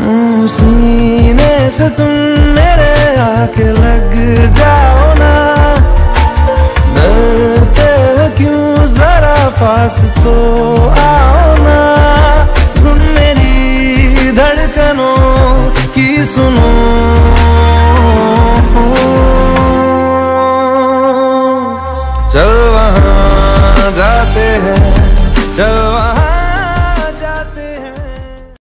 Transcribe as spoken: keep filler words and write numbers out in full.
सीने से तुम मेरे आके लग जाओ ना, डरते हो क्यों जरा पास तो आओ ना, धुन मेरी धड़कनों की सुनो। चल वहाँ जाते हैं, चल वहाँ